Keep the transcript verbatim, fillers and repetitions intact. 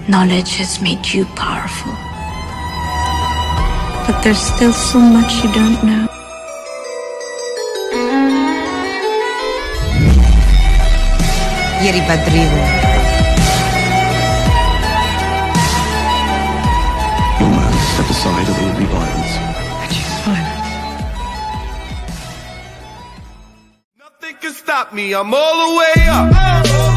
Knowledge has made you powerful. But there's still so much you don't know. Ieri Badrivo. Your man, step aside or there will be violence. I choose violence. Nothing can stop me, I'm all the way up.